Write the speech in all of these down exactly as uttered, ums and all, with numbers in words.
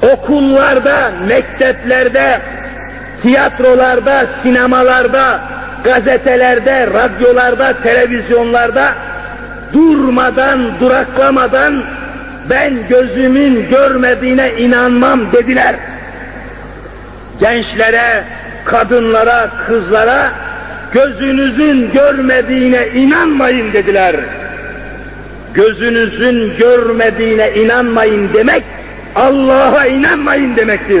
okullarda, mekteplerde, tiyatrolarda, sinemalarda, gazetelerde, radyolarda, televizyonlarda durmadan, duraklamadan ben gözümün görmediğine inanmam dediler. Gençlere, kadınlara, kızlara gözünüzün görmediğine inanmayın dediler. Gözünüzün görmediğine inanmayın demek, Allah'a inanmayın demektir.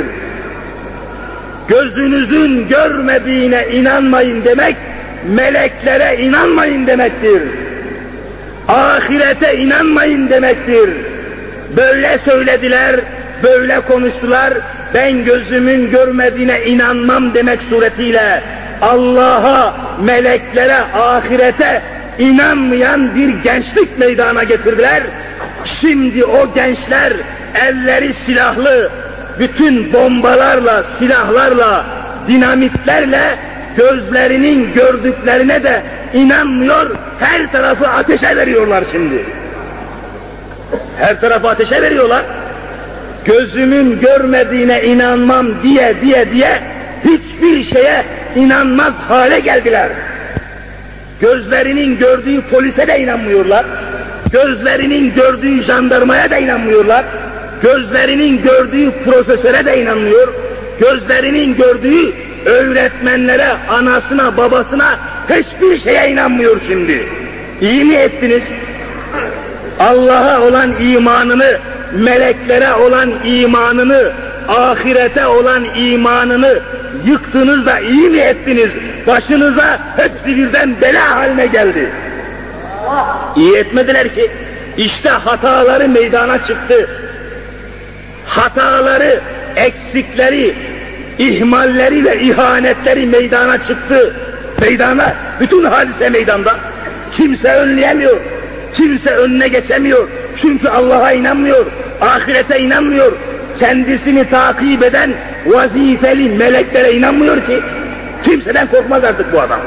Gözünüzün görmediğine inanmayın demek, meleklere inanmayın demektir. Ahirete inanmayın demektir. Böyle söylediler, böyle konuştular, ben gözümün görmediğine inanmam demek suretiyle Allah'a, meleklere, ahirete inanmayan bir gençlik meydana getirdiler. Şimdi o gençler elleri silahlı, bütün bombalarla, silahlarla, dinamitlerle gözlerinin gördüklerine de inanmıyor, her tarafı ateşe veriyorlar şimdi. Her tarafı ateşe veriyorlar. Gözümün görmediğine inanmam diye diye diye hiçbir şeye inanmaz hale geldiler. Gözlerinin gördüğü polise de inanmıyorlar. Gözlerinin gördüğü jandarmaya da inanmıyorlar. Gözlerinin gördüğü profesöre de inanmıyor. Gözlerinin gördüğü öğretmenlere, anasına, babasına hiçbir şeye inanmıyor şimdi. İyi mi ettiniz? Allah'a olan imanını, meleklere olan imanını, ahirete olan imanını yıktınız da iyi mi ettiniz? Başınıza hepsi birden bela haline geldi. İyi etmediler ki. İşte hataları meydana çıktı. Hataları, eksikleri, ihmalleri ve ihanetleri meydana çıktı. Meydana, bütün hadise meydanda. Kimse önleyemiyor. Kimse önüne geçemiyor. Çünkü Allah'a inanmıyor, ahirete inanmıyor. Kendisini takip eden vazifeli meleklere inanmıyor ki. Kimseden korkmaz artık bu adam.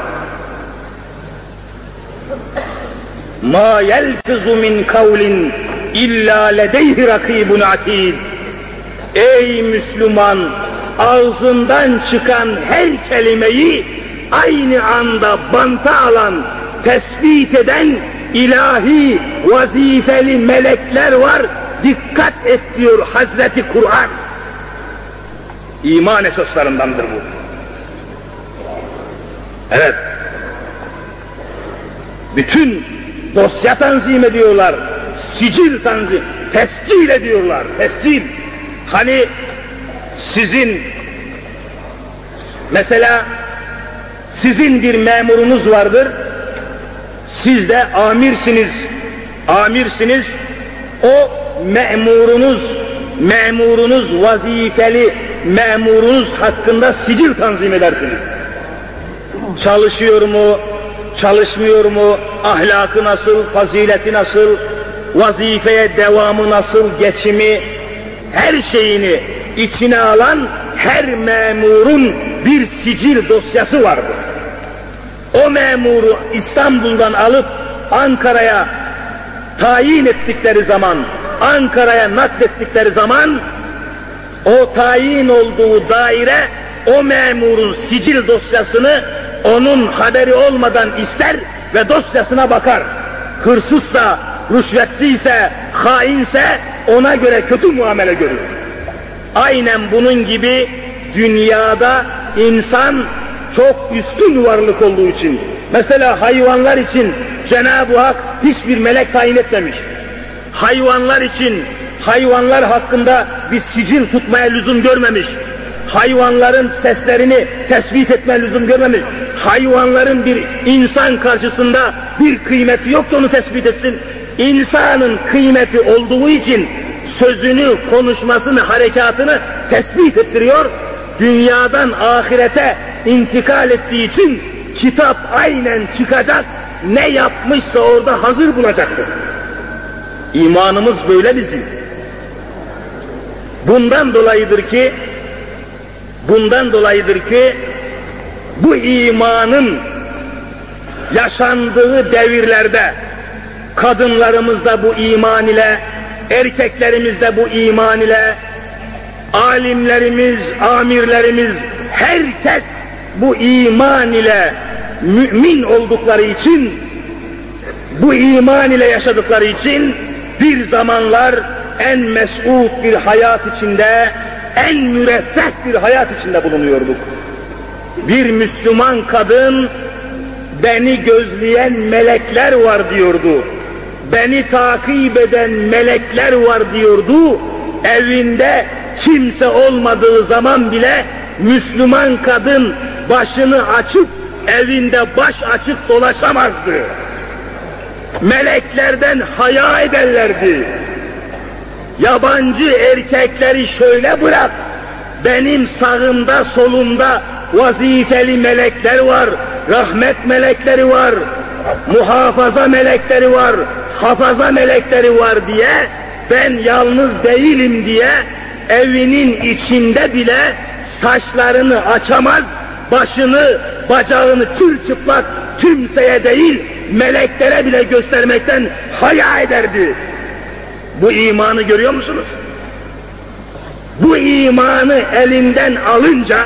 Ma yelfizu min kavlin illa ledeyhi rakibun atid. Ey Müslüman, ağzından çıkan her kelimeyi aynı anda banta alan, tespit eden ilahi vazifeli melekler var. Dikkat et diyor Hazreti Kur'an. İman esaslarındandır bu. Evet. Bütün dosya tanzim ediyorlar. Sicil tanzim, tescil ediyorlar. Tescil. Hani sizin mesela sizin bir memurunuz vardır. Siz de amirsiniz. Amirsiniz. O memurunuz, memurunuz vazifeli memurunuz hakkında sicil tanzim edersiniz. Çalışıyor mu, çalışmıyor mu, ahlakı nasıl, fazileti nasıl, vazifeye devamı nasıl, geçimi, her şeyini içine alan her memurun bir sicil dosyası vardır. O memuru İstanbul'dan alıp Ankara'ya tayin ettikleri zaman, Ankara'ya naklettikleri zaman, o tayin olduğu daire o memurun sicil dosyasını onun haberi olmadan ister ve dosyasına bakar. Hırsızsa, rüşvetçiyse, hainse ona göre kötü muamele görür. Aynen bunun gibi dünyada insan çok üstün varlık olduğu için, mesela hayvanlar için Cenab-ı Hak hiçbir melek tayin etmemiş. Hayvanlar için, hayvanlar hakkında bir sicil tutmaya lüzum görmemiş. Hayvanların seslerini tespit etmeye lüzum görmemiş. Hayvanların bir insan karşısında bir kıymeti yok ki onu tespit etsin. İnsanın kıymeti olduğu için sözünü, konuşmasını, harekatını tespit ettiriyor. Dünyadan ahirete intikal ettiği için kitap aynen çıkacak, ne yapmışsa orada hazır bulacaktır. İmanımız böyle bizim. Bundan dolayıdır ki, bundan dolayıdır ki bu imanın yaşandığı devirlerde kadınlarımız da bu iman ile, erkeklerimiz de bu iman ile, alimlerimiz, amirlerimiz, herkes bu iman ile mümin oldukları için, bu iman ile yaşadıkları için bir zamanlar en mesut bir hayat içinde, en müreffeh bir hayat içinde bulunuyorduk. Bir Müslüman kadın, beni gözleyen melekler var diyordu. Beni takip eden melekler var diyordu. Evinde kimse olmadığı zaman bile Müslüman kadın başını açıp evinde baş açık dolaşamazdı. Meleklerden haya ederlerdi. Yabancı erkekleri şöyle bırak, benim sağımda solumda vazifeli melekler var, rahmet melekleri var, muhafaza melekleri var, hafaza melekleri var diye, ben yalnız değilim diye evinin içinde bile saçlarını açamaz, başını, bacağını çırçıplak kimseye değil, meleklere bile göstermekten haya ederdi. Bu imanı görüyor musunuz? Bu imanı elinden alınca,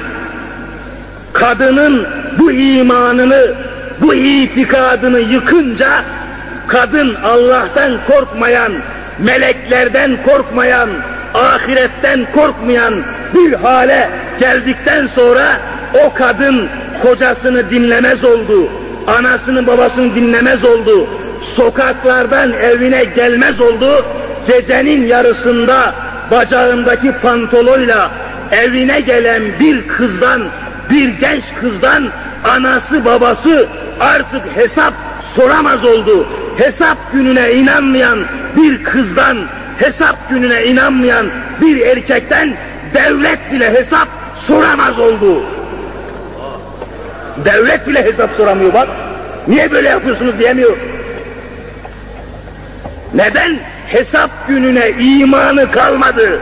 kadının bu imanını, bu itikadını yıkınca, kadın Allah'tan korkmayan, meleklerden korkmayan, ahiretten korkmayan bir hale geldikten sonra o kadın kocasını dinlemez oldu, anasını babasını dinlemez oldu, sokaklardan evine gelmez oldu, gecenin yarısında bacağındaki pantolonla evine gelen bir kızdan, bir genç kızdan anası babası artık hesap soramaz oldu. Hesap gününe inanmayan bir kızdan, hesap gününe inanmayan bir erkekten devlet bile hesap soramaz oldu. Devlet bile hesap soramıyor bak. Niye böyle yapıyorsunuz diyemiyor. Neden? Hesap gününe imanı kalmadı.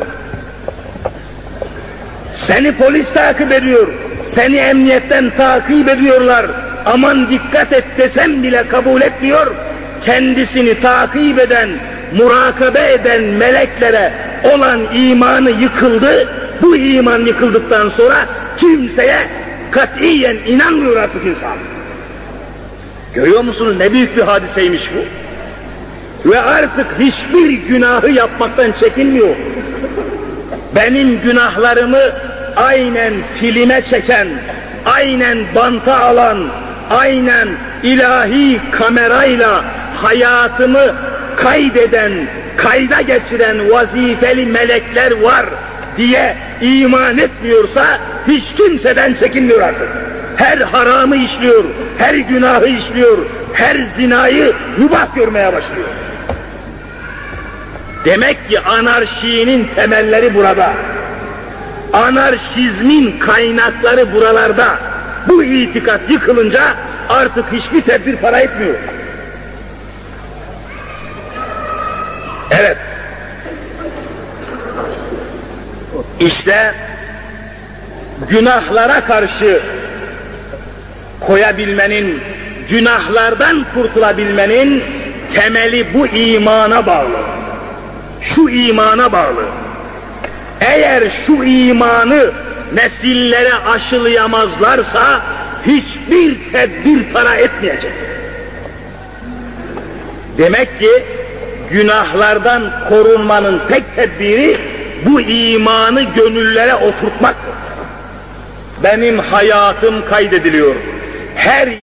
Seni polis takip ediyor, seni emniyetten takip ediyorlar. Aman dikkat et desem bile kabul etmiyor. Kendisini takip eden, murakabe eden meleklere olan imanı yıkıldı. Bu iman yıkıldıktan sonra kimseye katiyen inanmıyor artık insan. Görüyor musunuz ne büyük bir hadiseymiş bu? Ve artık hiçbir günahı yapmaktan çekinmiyor. Benim günahlarımı aynen filme çeken, aynen banta alan, aynen ilahi kamerayla hayatımı kaydeden, kayda geçiren vazifeli melekler var diye iman etmiyorsa hiç kimseden çekinmiyor artık. Her haramı işliyor, her günahı işliyor, her zinayı mübah görmeye başlıyor. Demek ki anarşinin temelleri burada. Anarşizmin kaynakları buralarda. Bu itikat yıkılınca artık hiçbir tedbir para etmiyor. Evet. İşte günahlara karşı koyabilmenin, günahlardan kurtulabilmenin temeli bu imana bağlı. Şu imana bağlı. Eğer şu imanı nesillere aşılayamazlarsa hiçbir tedbir para etmeyecek. Demek ki günahlardan korunmanın tek tedbiri bu imanı gönüllere oturtmaktır. Benim hayatım kaydediliyor. Her